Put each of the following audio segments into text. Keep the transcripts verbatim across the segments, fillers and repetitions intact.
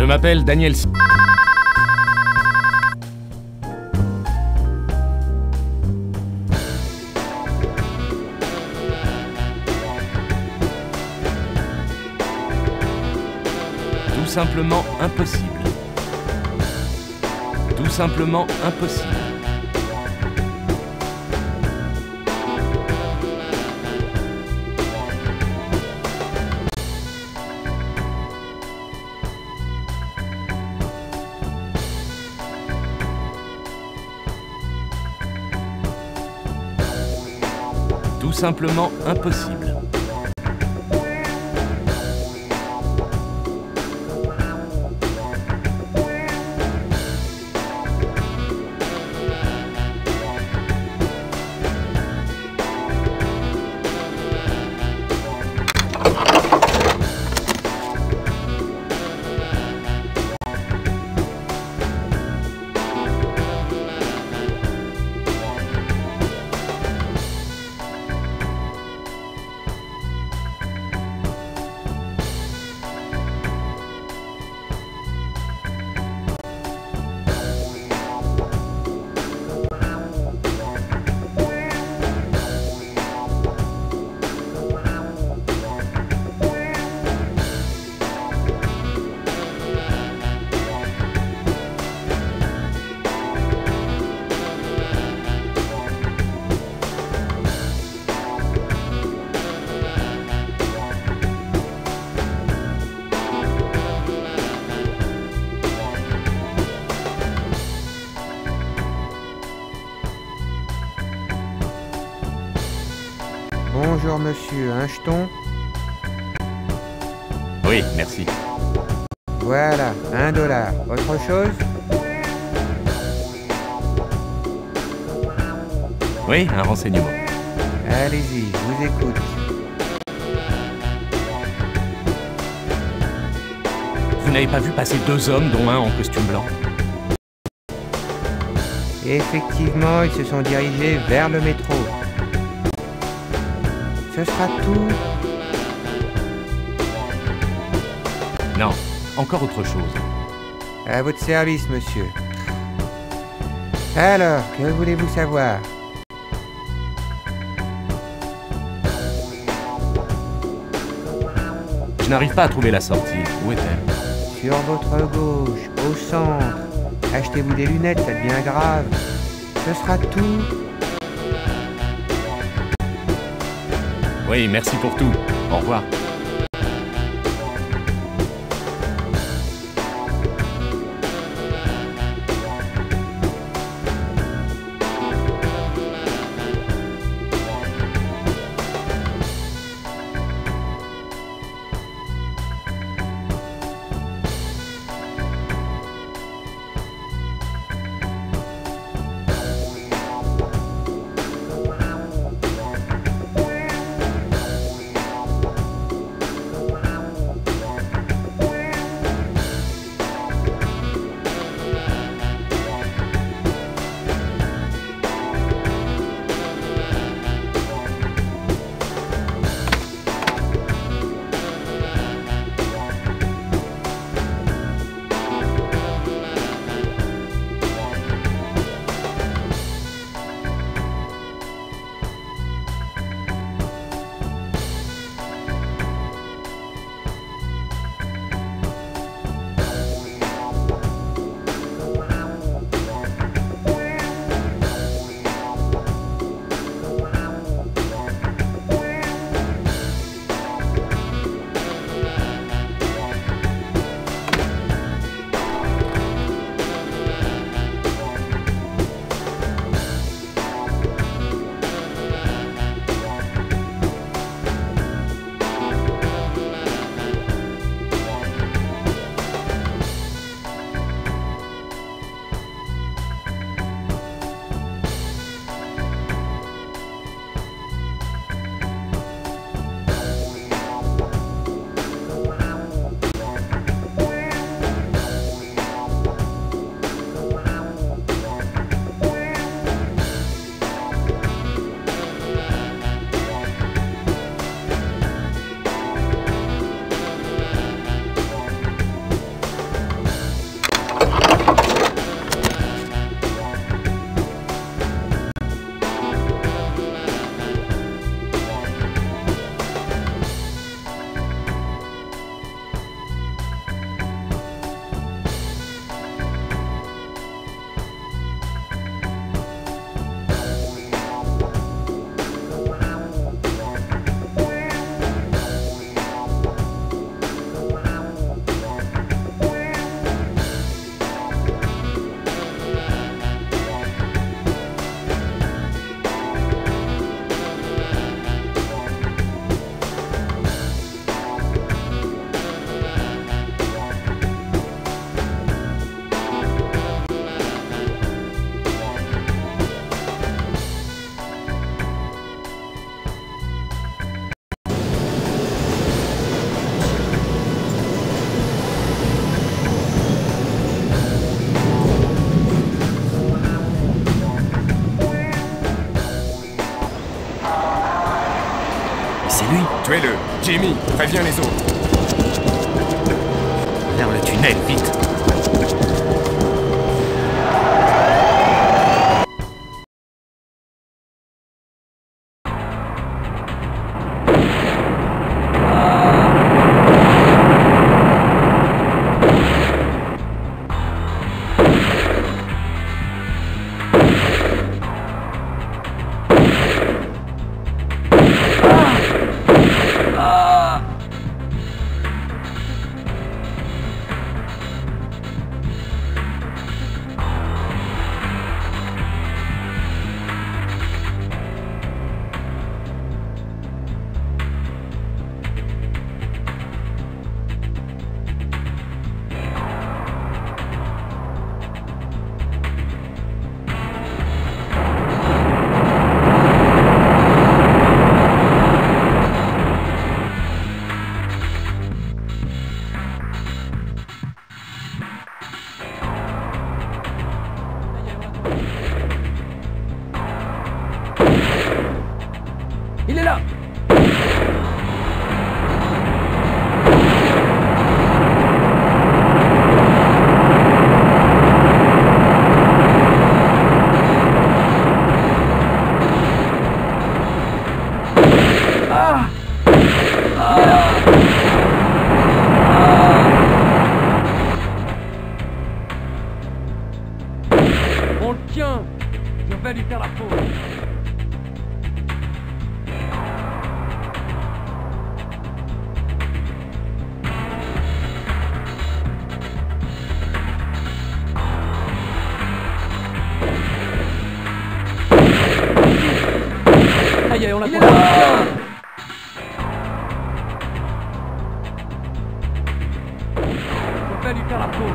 m'appelle Daniel... Tout simplement impossible. Tout simplement impossible. Tout simplement impossible. Bonjour monsieur, un jeton? Oui, merci. Voilà, un dollar. Autre chose? Oui, un renseignement. Allez-y, je vous écoute. Vous n'avez pas vu passer deux hommes, dont un en costume blanc? Effectivement, ils se sont dirigés vers le métro. Ce sera tout. Non, encore autre chose. À votre service, monsieur. Alors, que voulez-vous savoir? Je n'arrive pas à trouver la sortie. Où est-elle? Sur votre gauche, au centre. Achetez-vous des lunettes, ça devient grave. Ce sera tout. Oui, merci pour tout. Au revoir. C'est lui. Tuez-le. Jimmy, préviens les autres. Vers le tunnel, vite. Il est là! Ah! Ah! On le tient! Je vais lui faire la peau! Aïe, on l'a trouvé. Je vais lui faire la peau.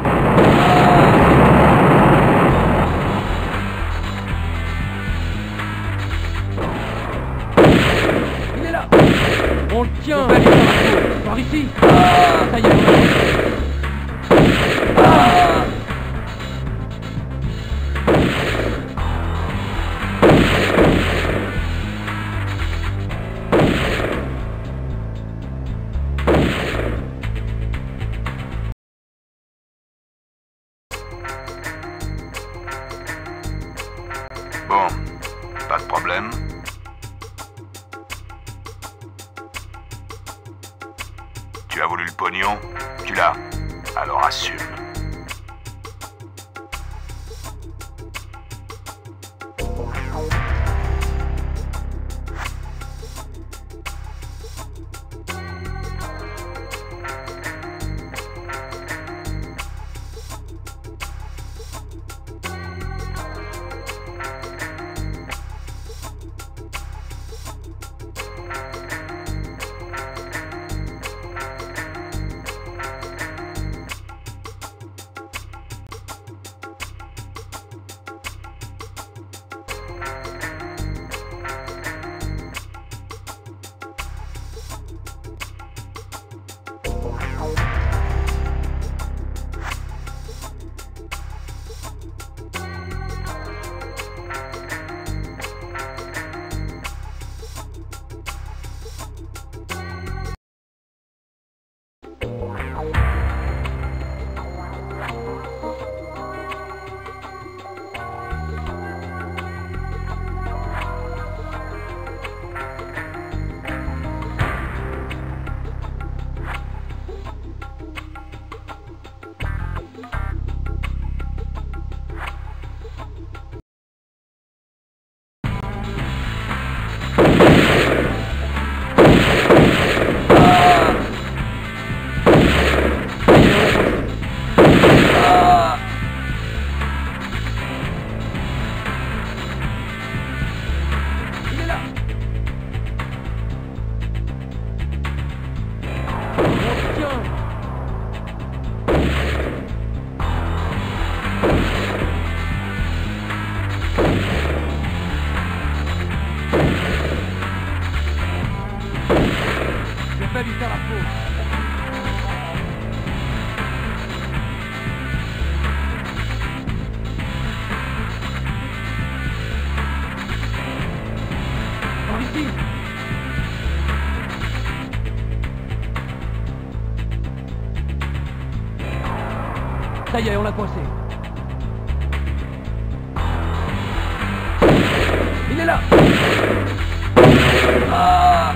Il est là. On le tient. Je vais lui faire la peau. Par ici. Ça y est, on l'a trouvé. Bon, pas de problème. Tu as voulu le pognon, tu l'as. Alors assume. vais lui faire la peau. Par ici. Ça y est, on l'a coincé. Il est là. Ah!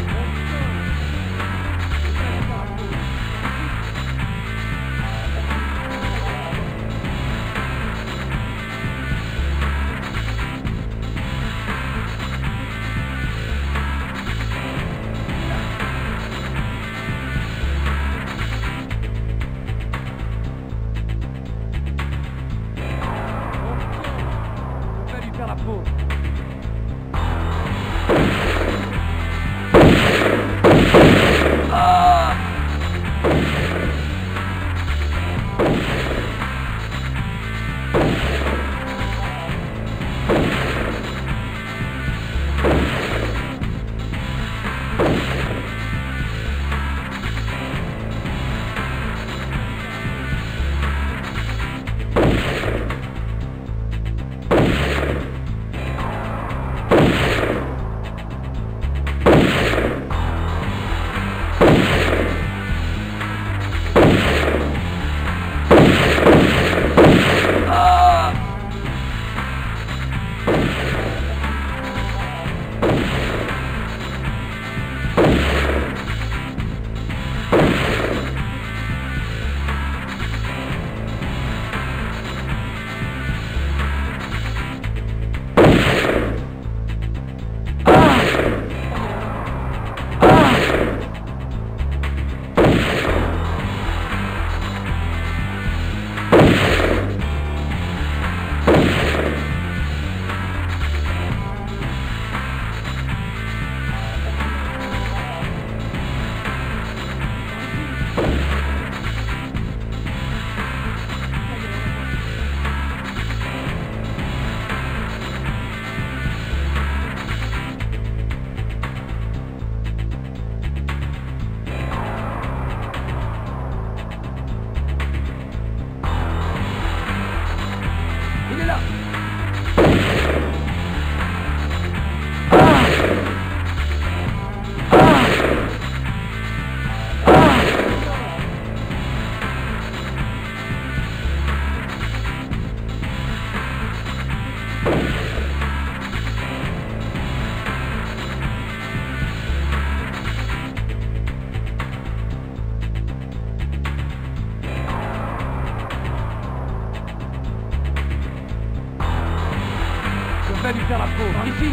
Je vais lui faire la peau. Par ici.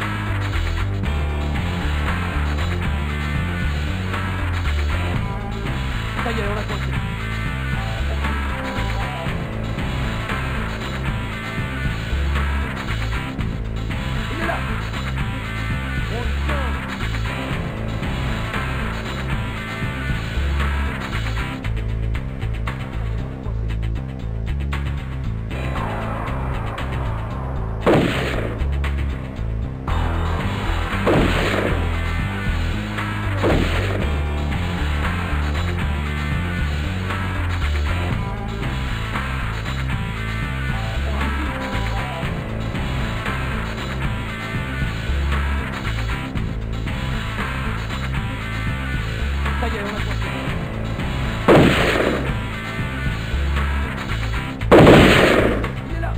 Ça y est, on l'a coincé. Il est là. On le tient. Ça y est, on l'a coincé. Il est là.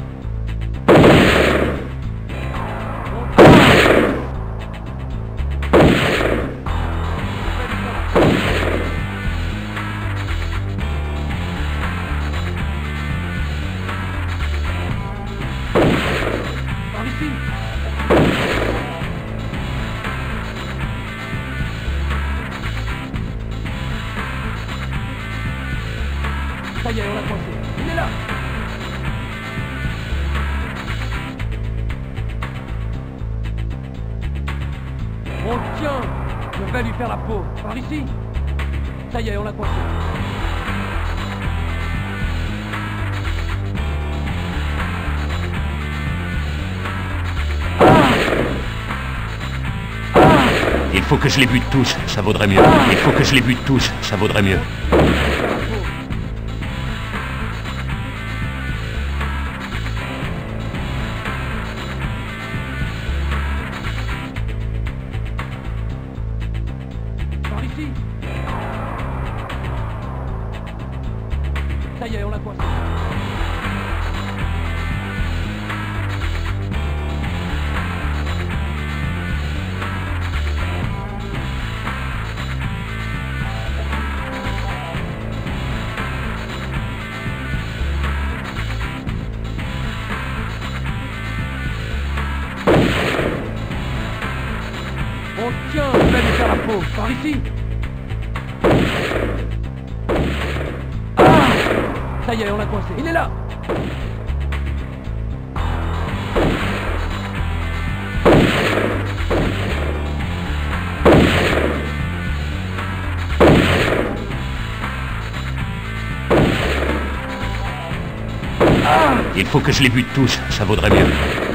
Par ici. Ça y est, on l'a coincé. Il est là. On le tient. Je vais lui faire la peau. Par ici. Ça y est, on l'a coincé. Il faut que je les bute tous, ça vaudrait mieux. Il faut que je les bute tous, ça vaudrait mieux. Par ici. Ça Ça y est, on l'a coincé. On tient, je vais lui faire la peau. Par ici. Ah! Ça y est, on l'a coincé. Il est là. Ah! Il faut que je les bute tous, ça vaudrait mieux.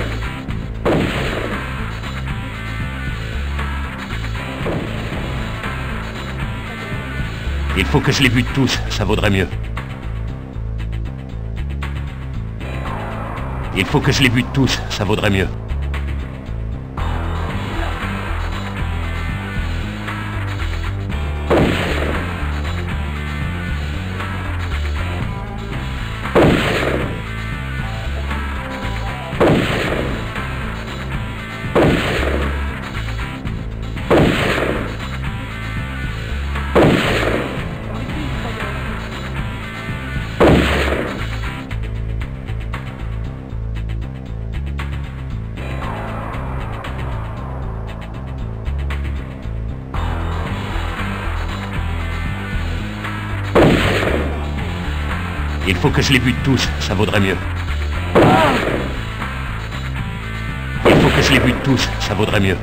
Il faut que je les bute tous, ça vaudrait mieux. Il faut que je les bute tous, ça vaudrait mieux. Il faut que je les bute tous, ça vaudrait mieux. Il faut que je les bute tous, ça vaudrait mieux.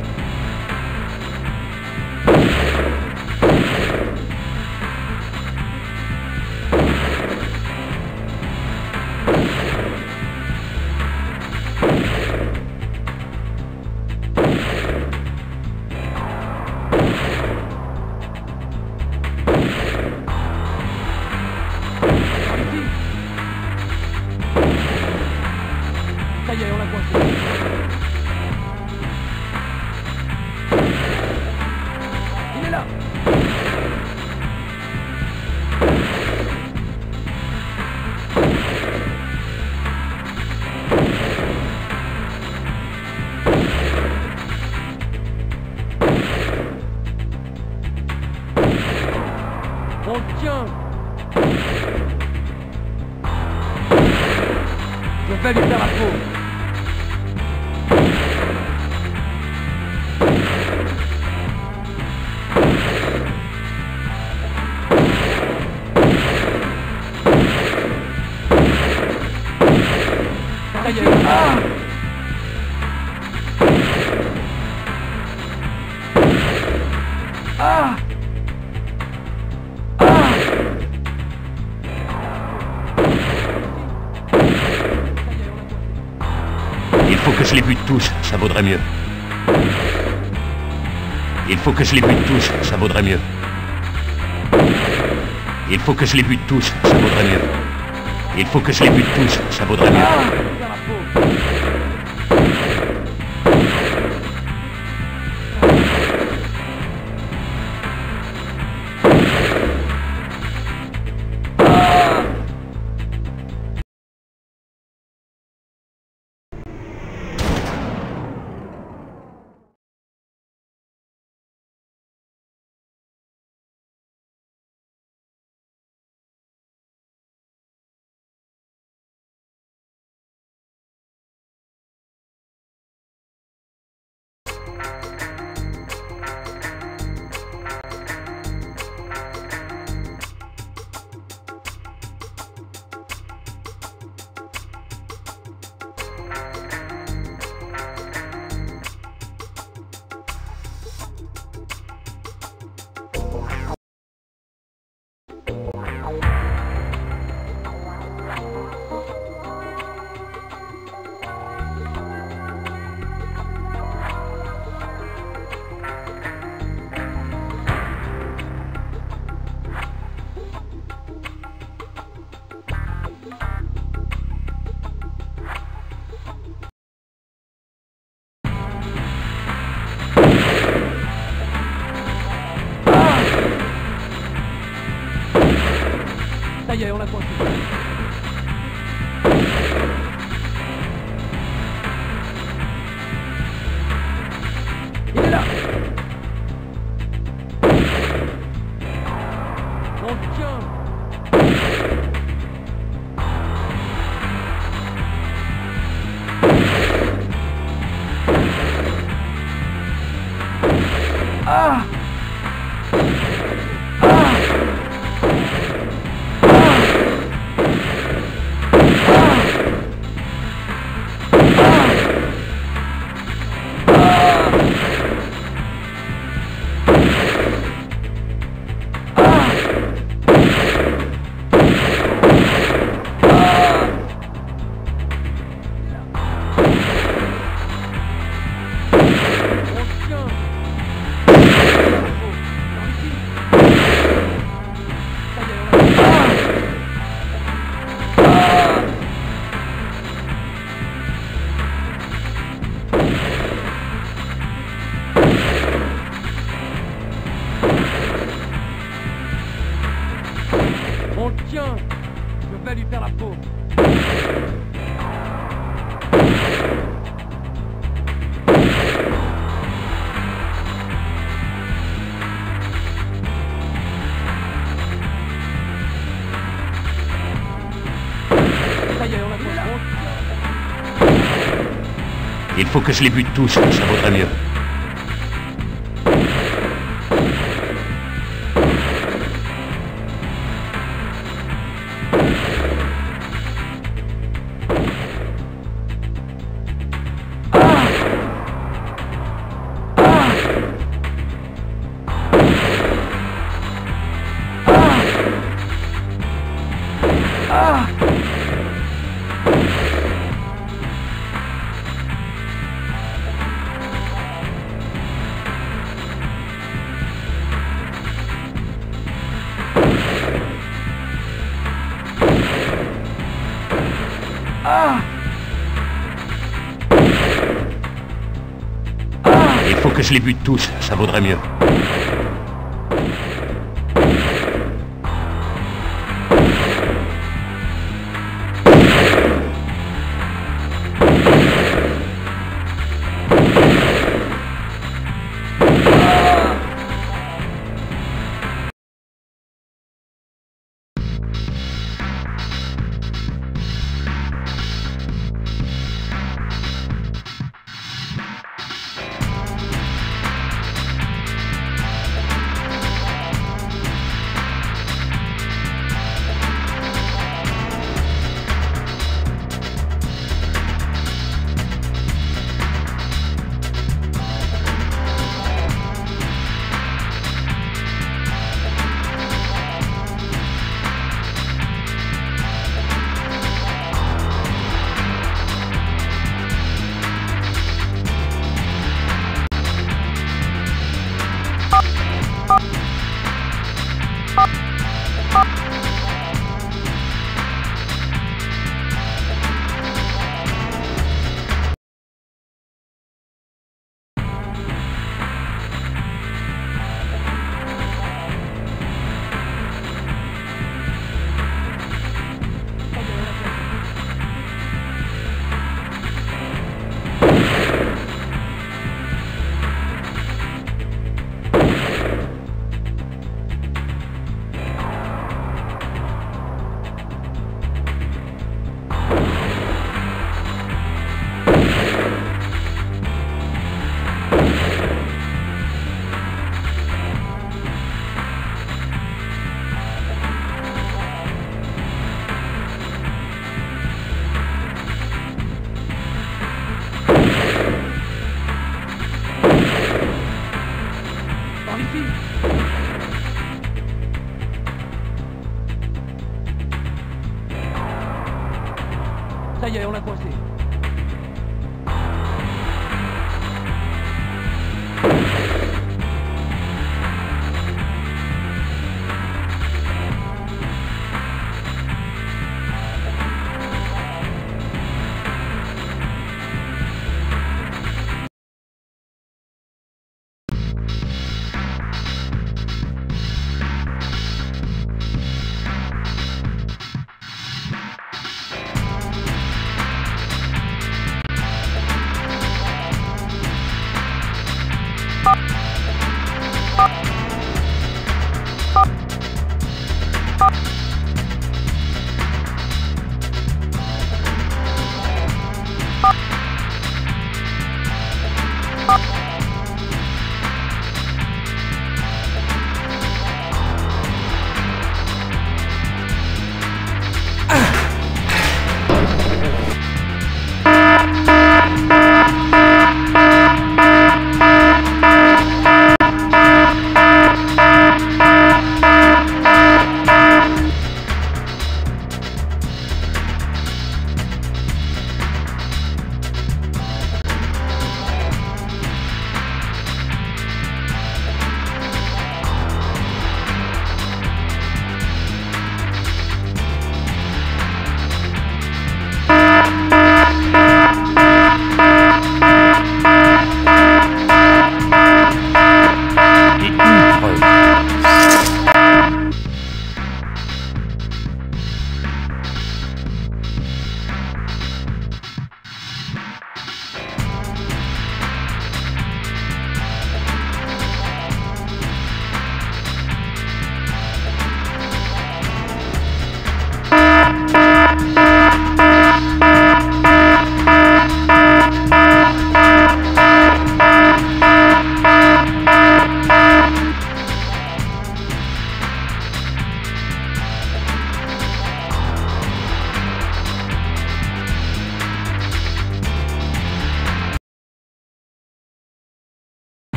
Ça y est, on l'a coincé. Il est là. On tient. Je vais lui faire la peau. Ça y est. Ah! Ah! Ah! Il faut que je les bute tous, ça vaudrait mieux. Il faut que je les bute tous, ça vaudrait mieux. Il faut que je les bute tous, ça vaudrait mieux. Il faut que je les bute tous, ça vaudrait mieux. Faire la peau. Ça y est, on l'a coincé. tient. Je vais lui faire la peau. Ça y est, on l'a trouvé. Il faut que je les bute tous, ça vaudrait mieux. Il faut que je les bute tous, ça vaudrait mieux. Ça y est, on l'a coincé.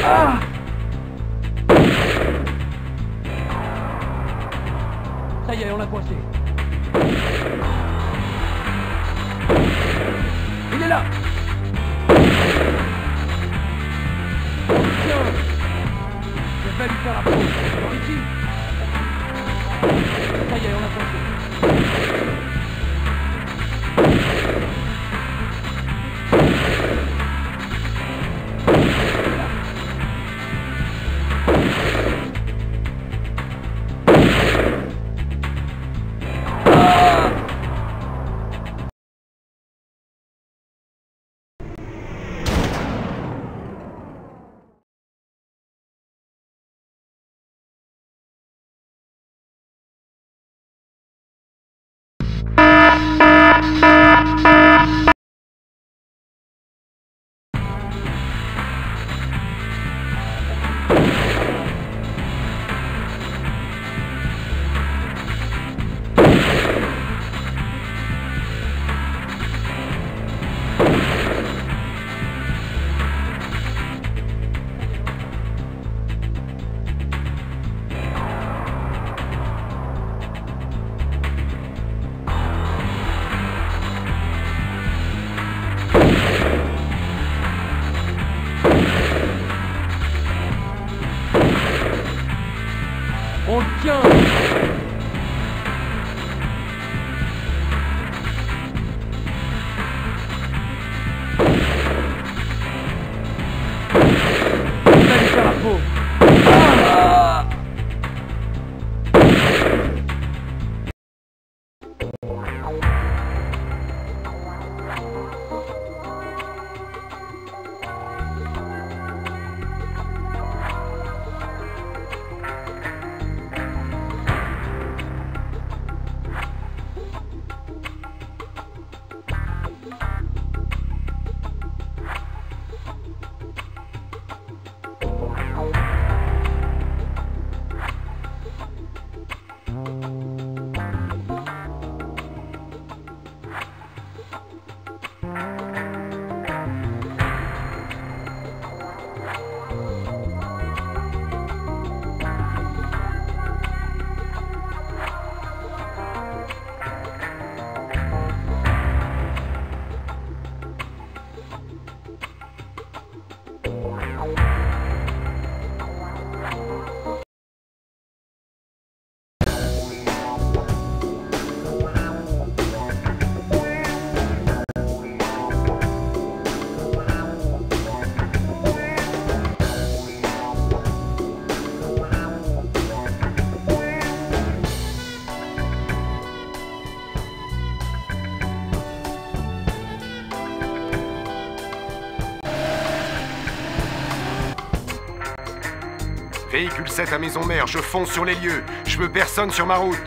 Ah! Ça y est, on l'a coincé. Il est là! Tiens! Je vais lui faire la pause. Par ici. Ça y est, on l'a coincé. On le tient! On va lui faire la peau! Ah! Véhicule sept à Maison Mère, je fonce sur les lieux. Je veux personne sur ma route.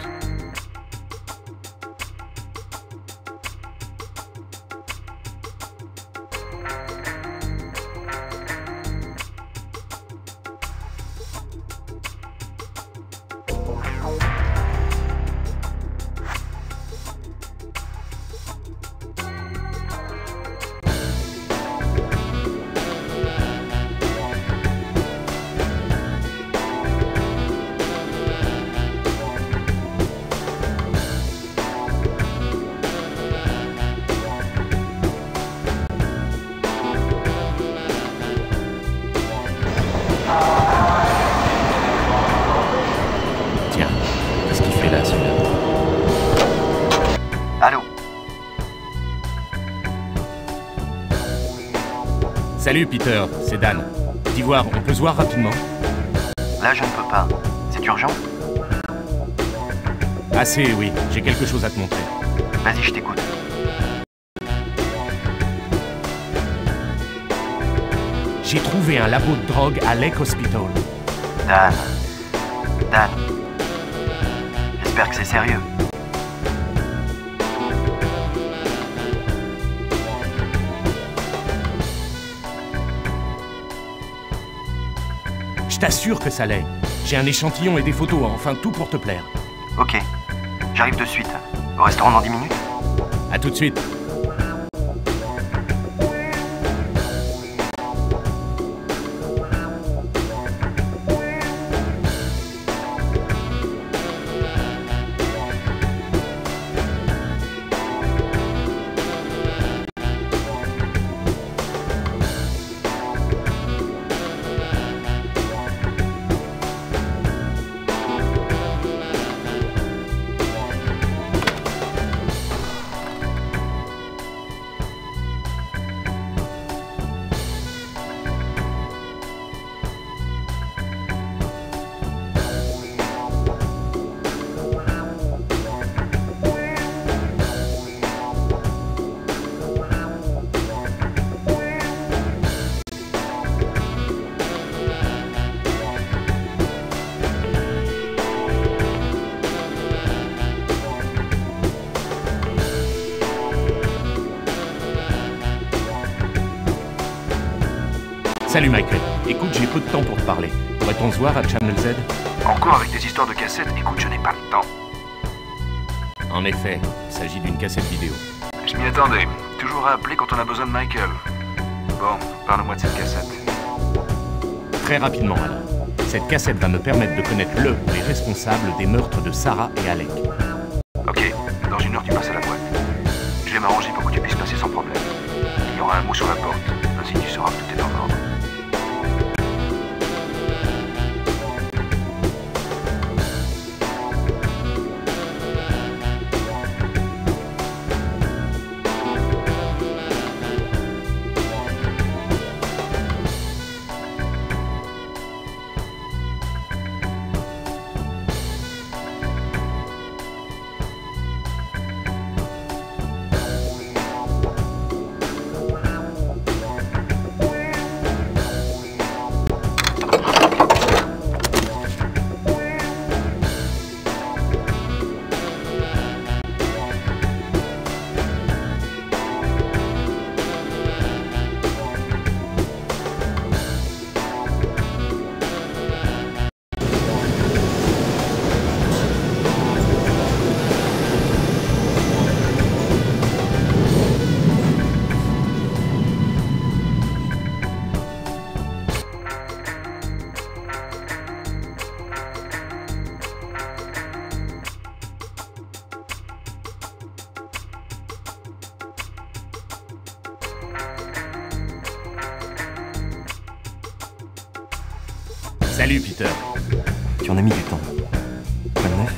Allô? Salut Peter, c'est Dan. D'Ivoire, on peut se voir rapidement? Là, je ne peux pas. C'est urgent? Assez, oui. J'ai quelque chose à te montrer. Vas-y, je t'écoute. J'ai trouvé un labo de drogue à Lake Hospital. Dan. Dan. J'espère que c'est sérieux. Je t'assure que ça l'est. J'ai un échantillon et des photos, enfin tout pour te plaire. Ok. J'arrive de suite. Au restaurant dans dix minutes? À tout de suite. Salut Michael. Écoute, j'ai peu de temps pour te parler. Pourrait-on se voir à Channel Z? En cours avec des histoires de cassettes, écoute, je n'ai pas le temps. En effet, il s'agit d'une cassette vidéo. Je m'y attendais. Toujours à appeler quand on a besoin de Michael. Bon, parle-moi de cette cassette. Très rapidement alors. Cette cassette va me permettre de connaître le ou les responsables des meurtres de Sarah et Alec. Ok, dans une heure tu passes à la boîte. Je vais m'arranger pour que tu puisses passer sans problème. Il y aura un mot sur la porte, ainsi tu sauras que tout est en ordre. Salut Peter. Tu en as mis du temps. Quoi de neuf?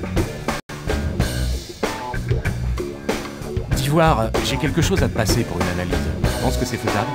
D'Ivoire, j'ai quelque chose à te passer pour une analyse. Tu penses que c'est faisable?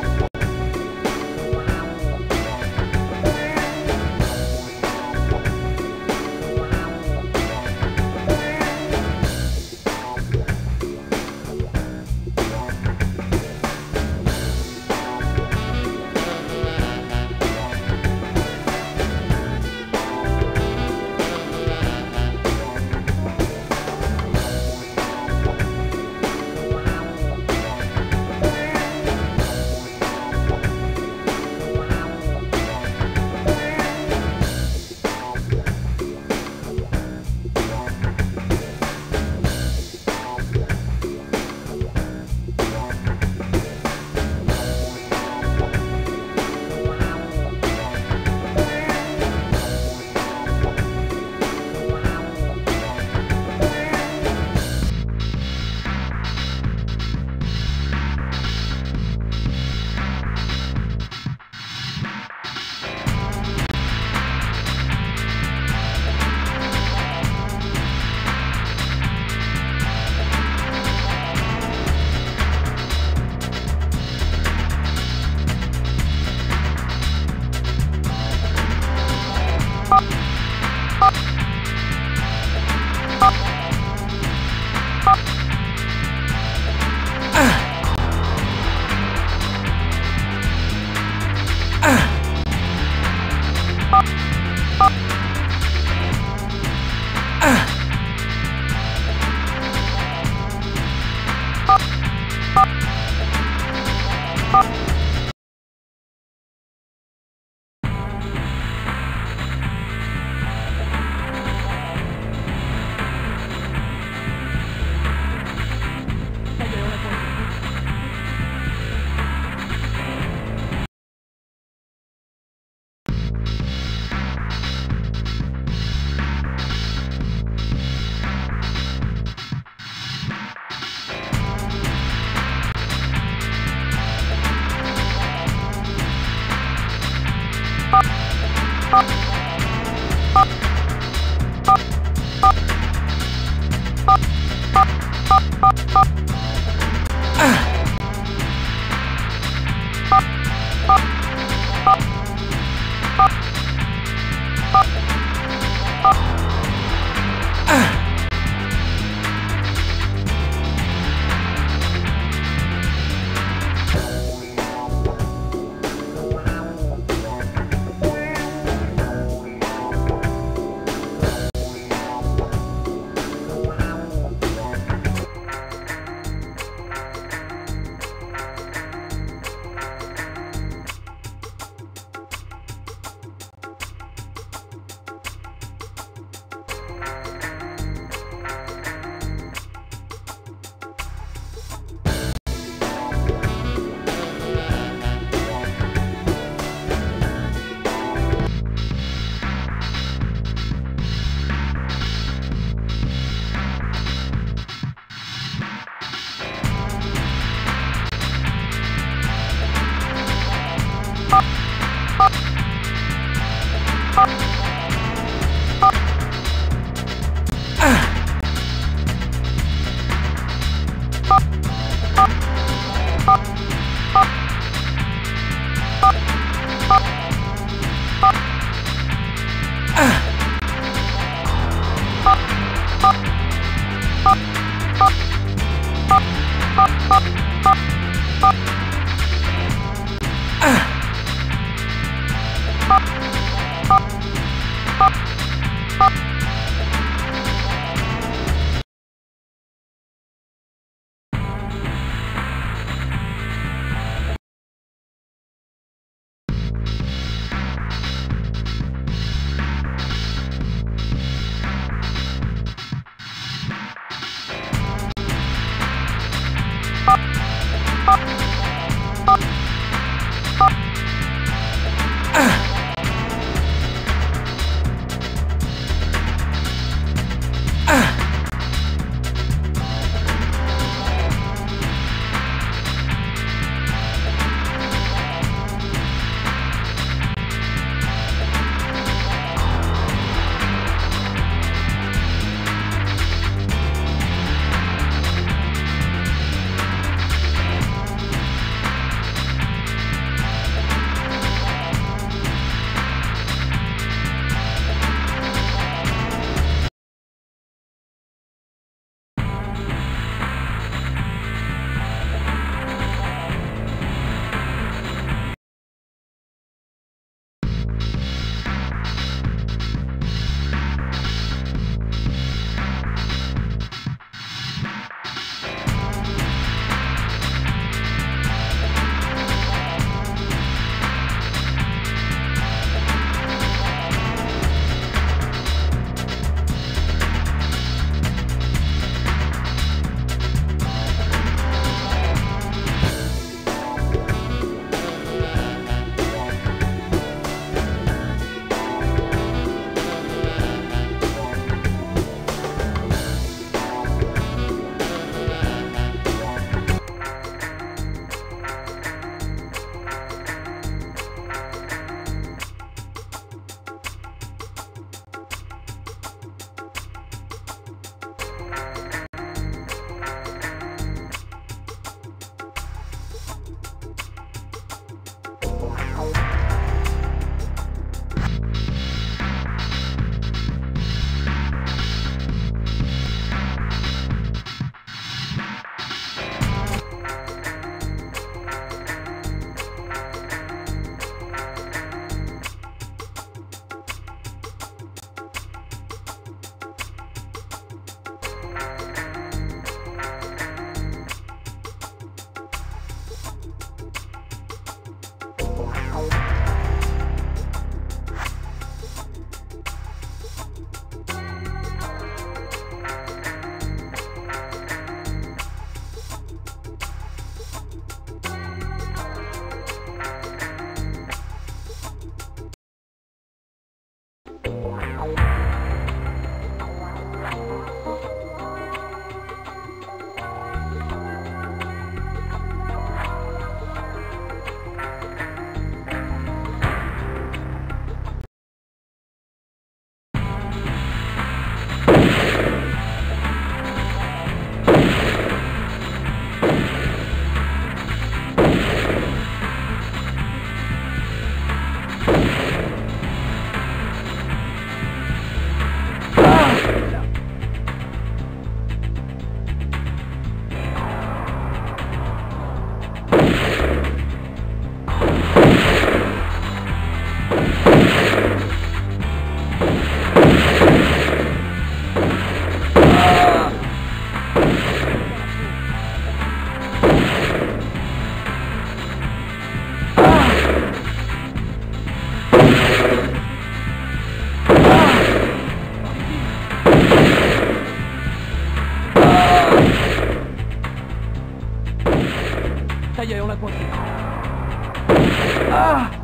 Ah!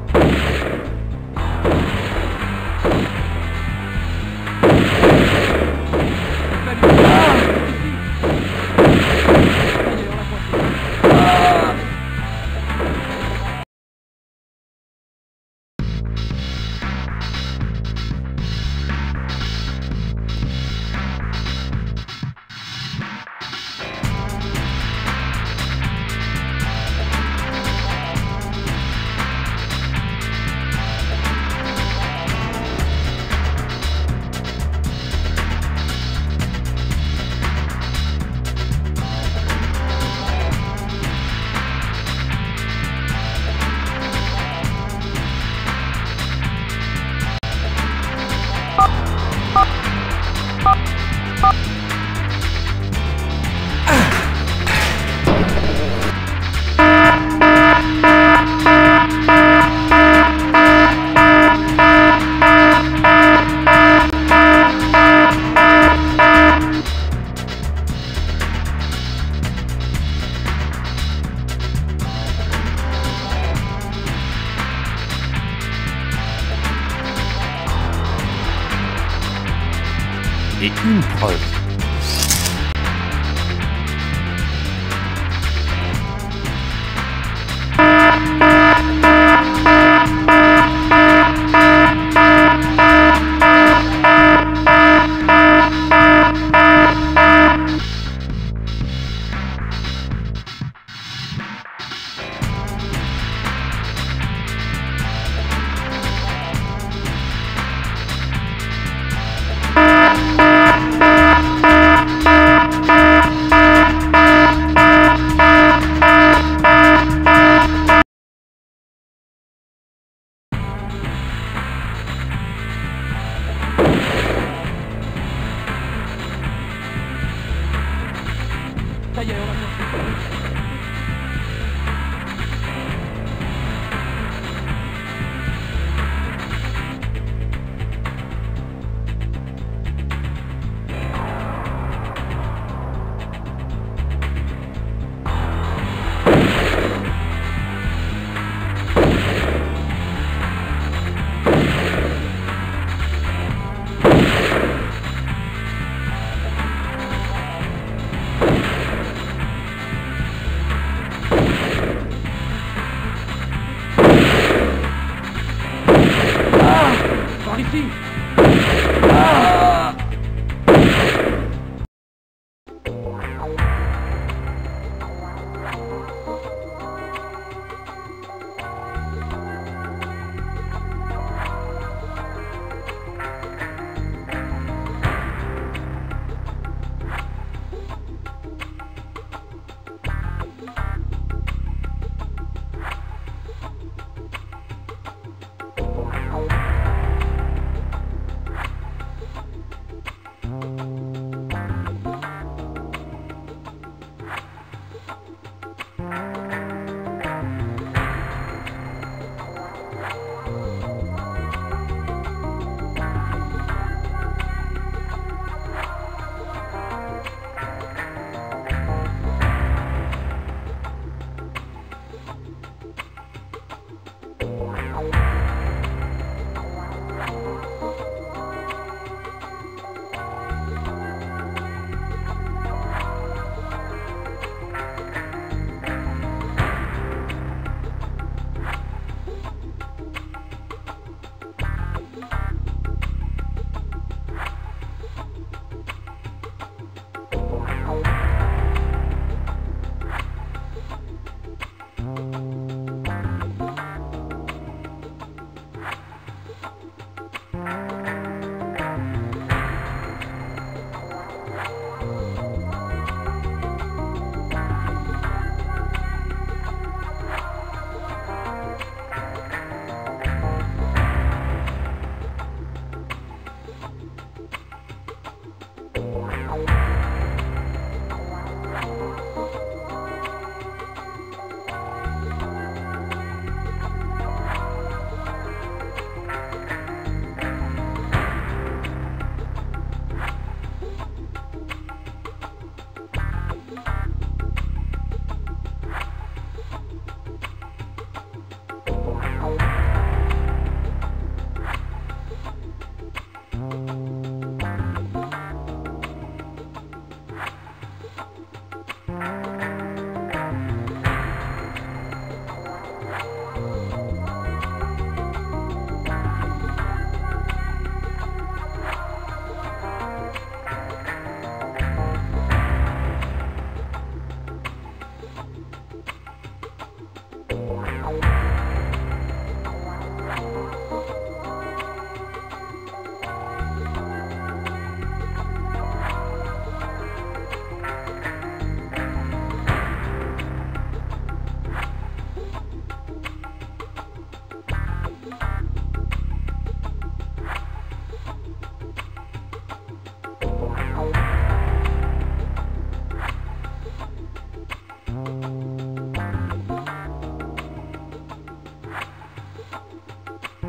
Et une preuve. Ça y est, on va bien. Par ici. Ah!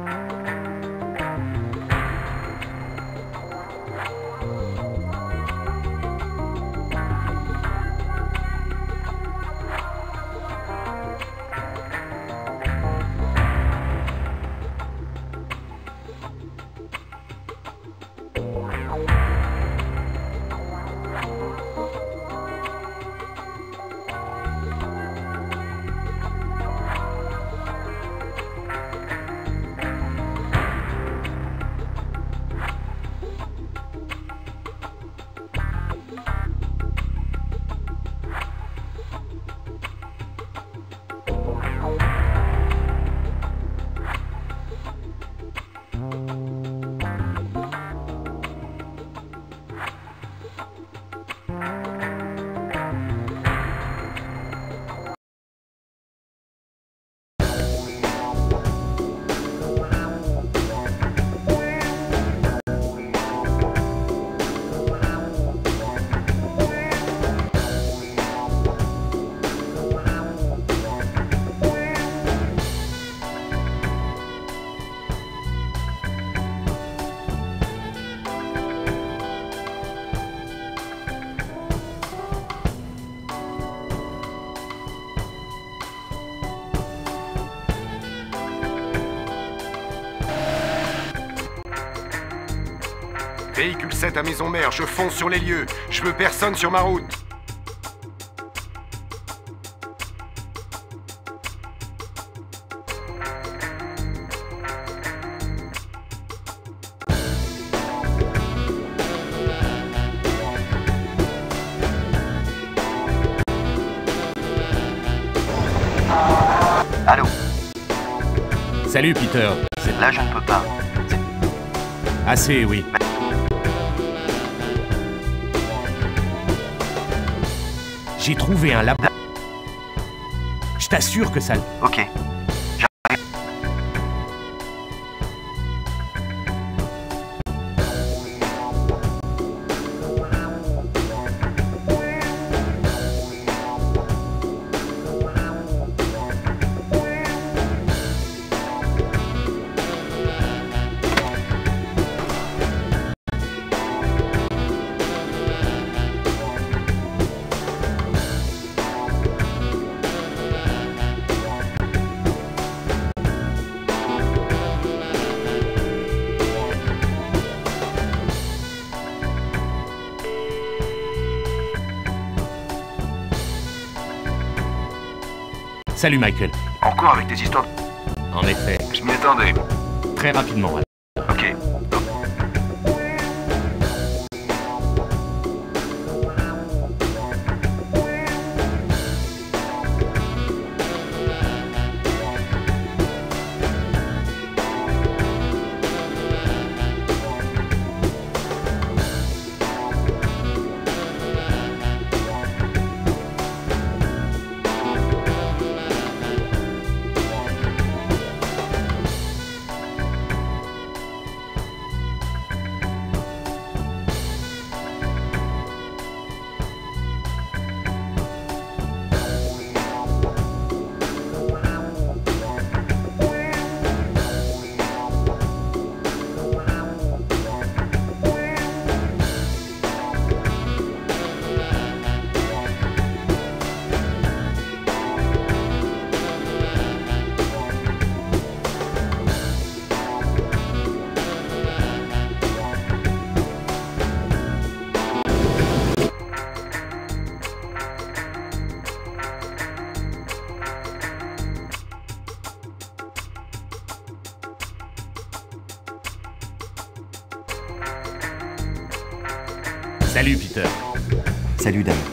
Véhicule sept à Maison Mère, je fonce sur les lieux. Je veux personne sur ma route. Allô? Salut Peter. C'est Là, je ne peux pas. assez, oui. J'ai trouvé un labo. Je t'assure que ça... Ok. Salut Michael. Encore avec des histoires. En effet, Je m'y attendais. très rapidement. Ok. Salut Peter. Salut Dan.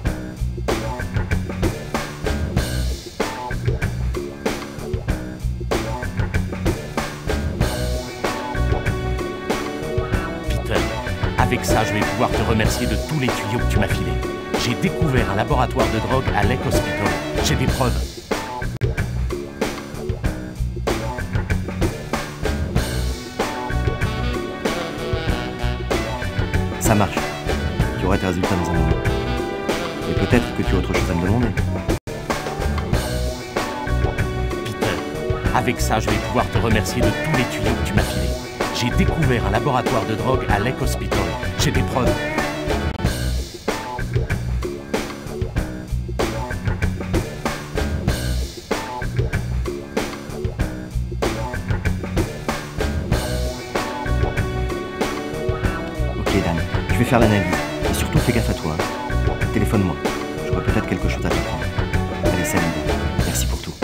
Peter, avec ça, je vais pouvoir te remercier de tous les tuyaux que tu m'as filés. J'ai découvert un laboratoire de drogue à Lake Hospital. J'ai des preuves. Ça marche. Tu auras tes résultats dans un moment. Et peut-être que tu as autre chose à me demander. Peter, Avec ça, je vais pouvoir te remercier de tous les tuyaux que tu m'as filés. J'ai découvert un laboratoire de drogue à Lake Hospital. J'ai des preuves. Ok Dan, je vais faire l'analyse. Et surtout fais gaffe à toi. hein. Téléphone-moi. J'aurai peut-être quelque chose à t'apprendre. Allez, salut Dan. Merci pour tout.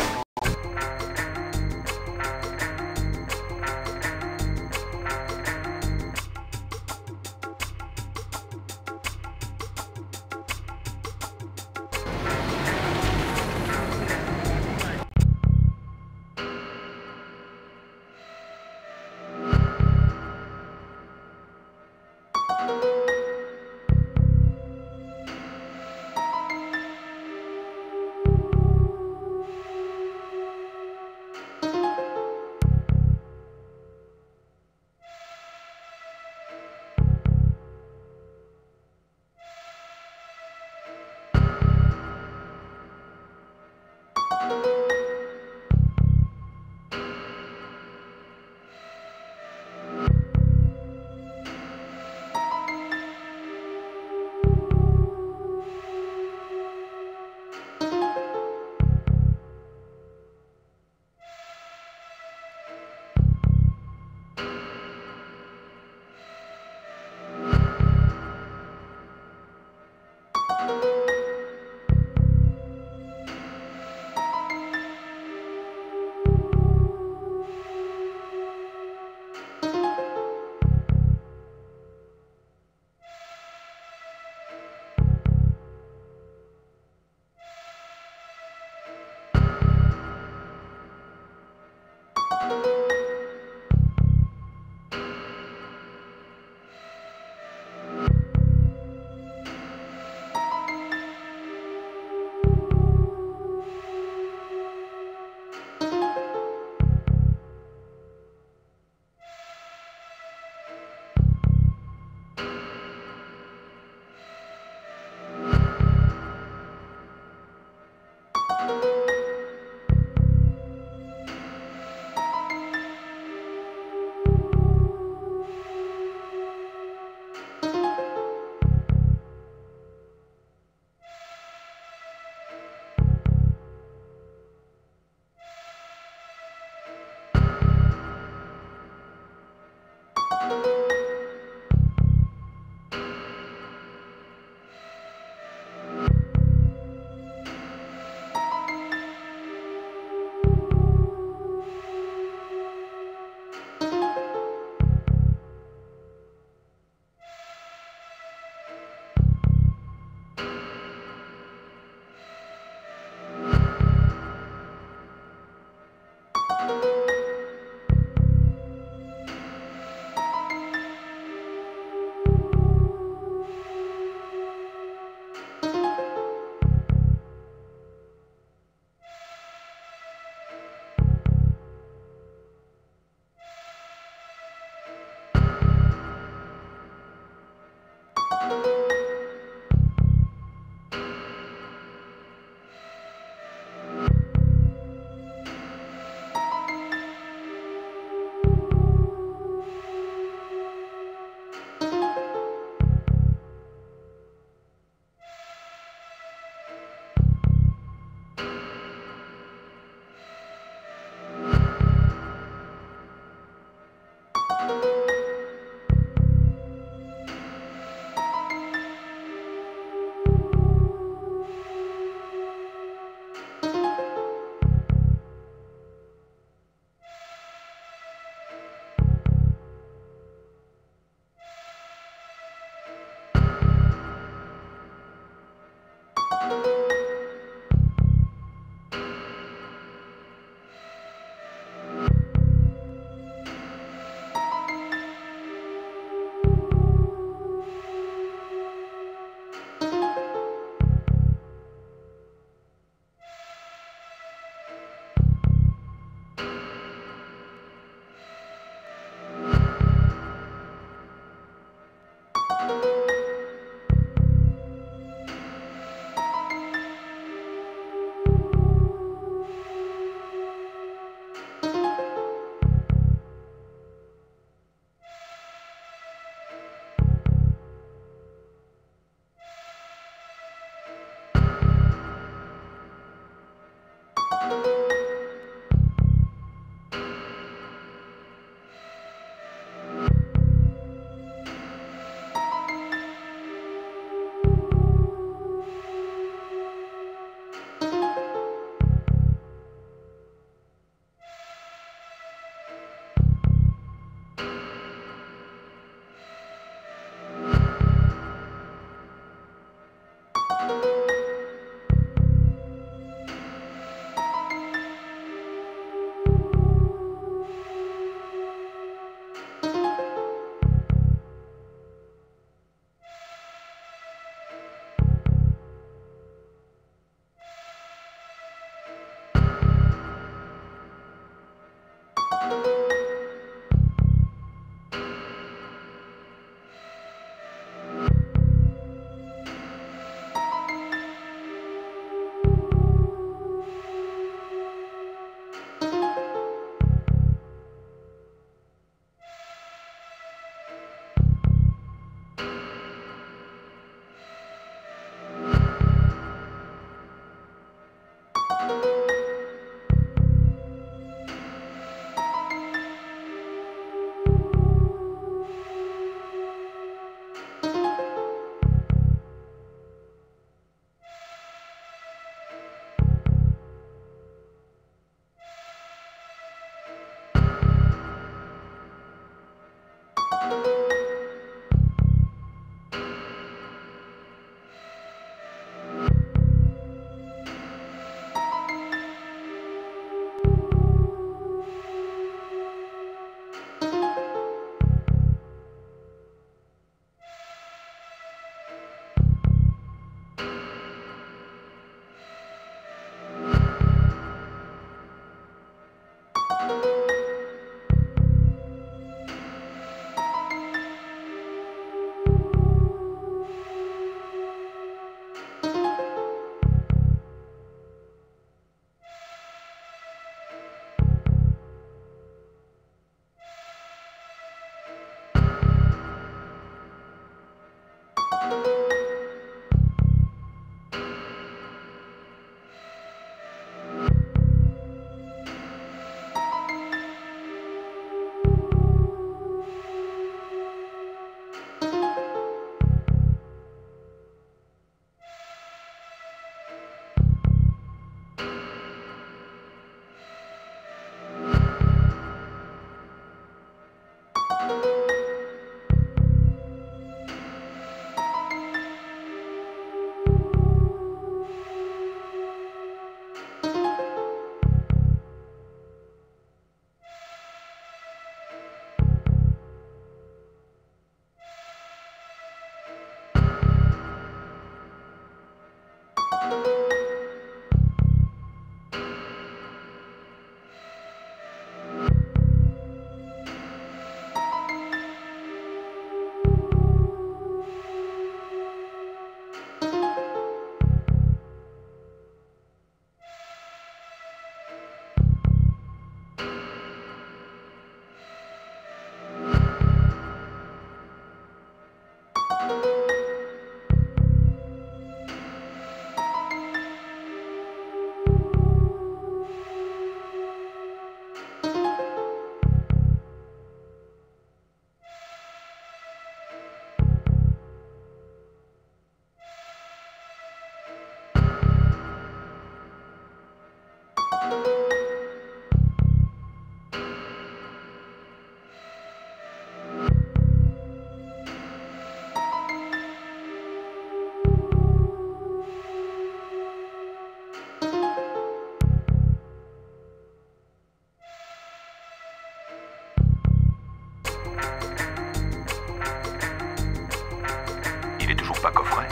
Pas coffret.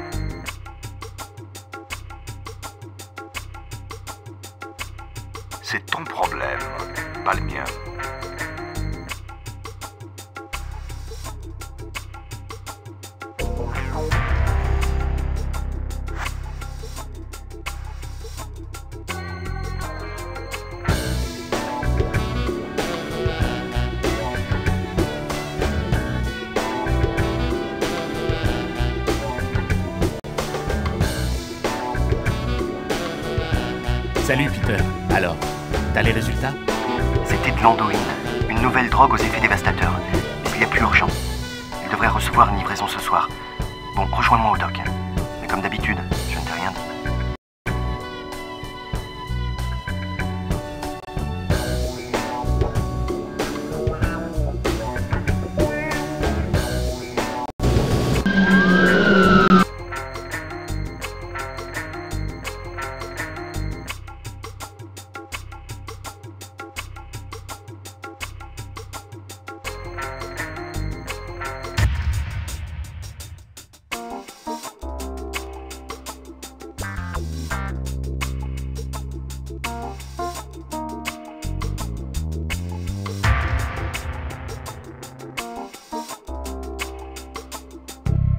C'est ton problème, pas le mien. Salut Peter. Alors, t'as les résultats? C'était de l'andoïne, une nouvelle drogue aux effets dévastateurs. Mais il y a plus urgent. Il devrait recevoir une livraison ce soir. Bon, rejoins-moi au doc. Mais comme d'habitude, je ne t'ai rien dit.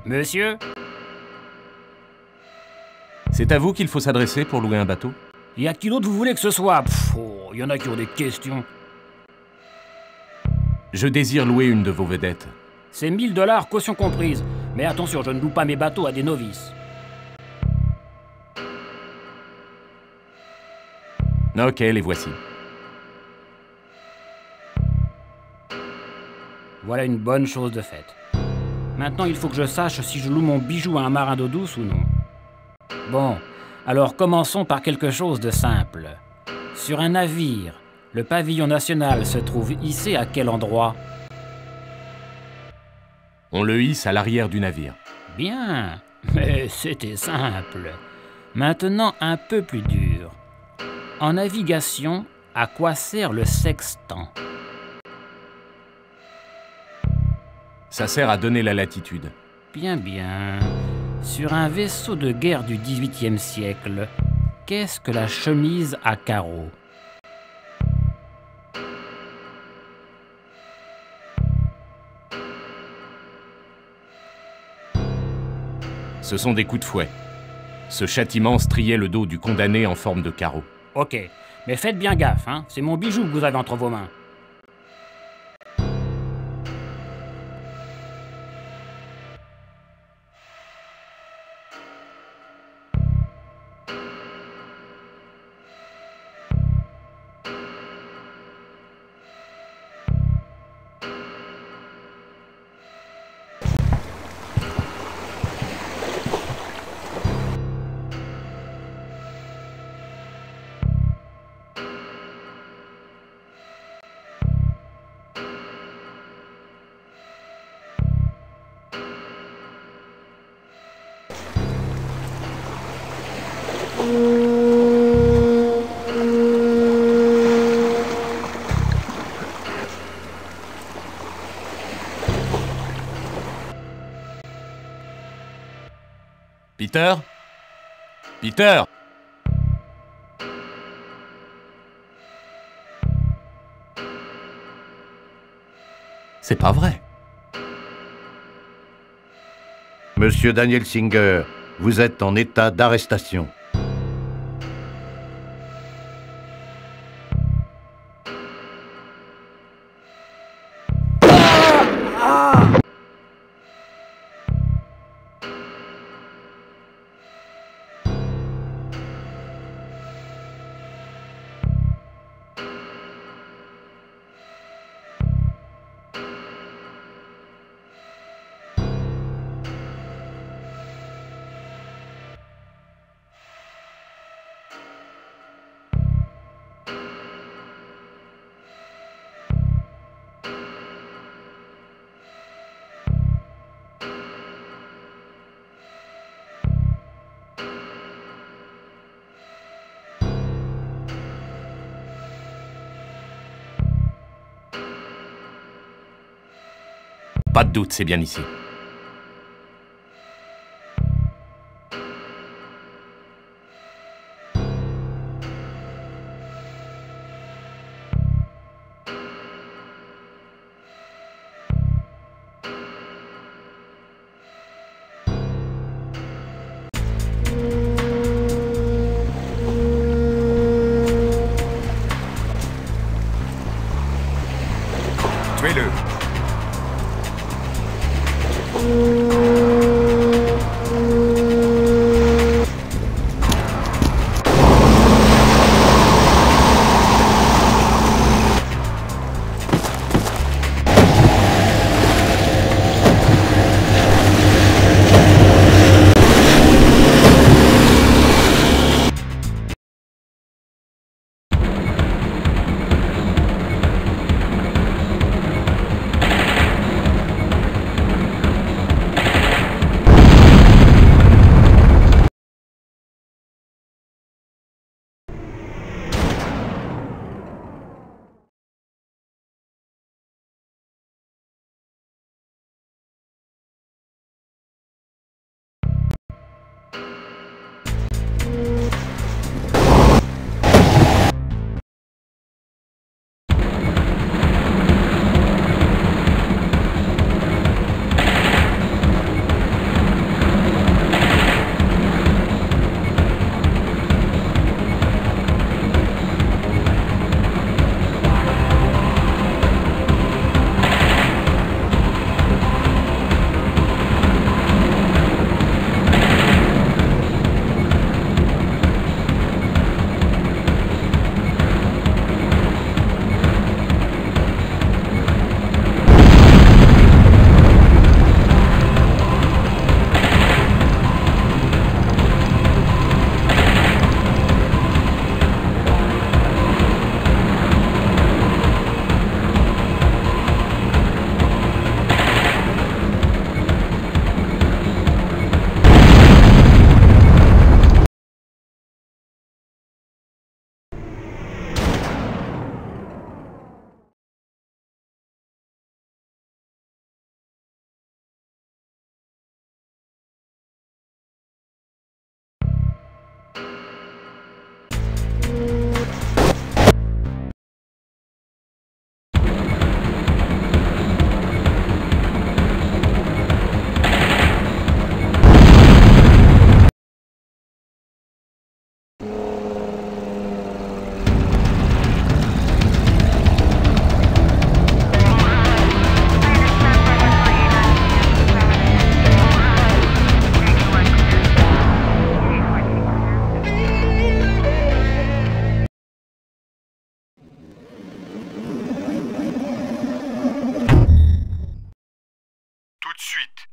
Monsieur? C'est à vous qu'il faut s'adresser pour louer un bateau? Et à qui d'autre vous voulez que ce soit? Pff, oh, y en a qui ont des questions. Je désire louer une de vos vedettes. C'est mille dollars, caution comprise. Mais attention, je ne loue pas mes bateaux à des novices. Ok, les voici. Voilà une bonne chose de faite. Maintenant, il faut que je sache si je loue mon bijou à un marin d'eau douce ou non. Bon, alors commençons par quelque chose de simple. Sur un navire, le pavillon national se trouve hissé à quel endroit? On le hisse à l'arrière du navire. Bien, mais c'était simple. Maintenant, un peu plus dur. En navigation, à quoi sert le sextant? Ça sert à donner la latitude. Bien, bien. Sur un vaisseau de guerre du dix-huitième siècle, qu'est-ce que la chemise à carreaux? Ce sont des coups de fouet. Ce châtiment striait le dos du condamné en forme de carreau. Ok, mais faites bien gaffe, hein. C'est mon bijou que vous avez entre vos mains. Peter? Peter? C'est pas vrai. Monsieur Daniel Singer, vous êtes en état d'arrestation. Pas de doute, c'est bien ici. Tuez-le.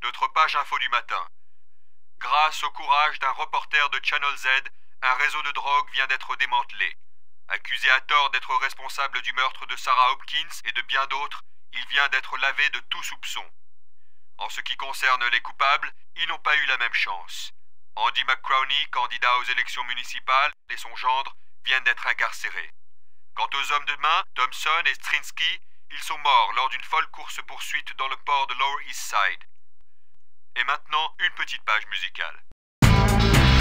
Notre page info du matin. Grâce au courage d'un reporter de Channel Z, un réseau de drogue vient d'être démantelé. Accusé à tort d'être responsable du meurtre de Sarah Hopkins et de bien d'autres, il vient d'être lavé de tout soupçon. En ce qui concerne les coupables, ils n'ont pas eu la même chance. Andy McCrowney, candidat aux élections municipales, et son gendre viennent d'être incarcérés. Quant aux hommes de main, Thompson et Strinsky, ils sont morts lors d'une folle course-poursuite dans le port de Lower East Side. Et maintenant, une petite page musicale.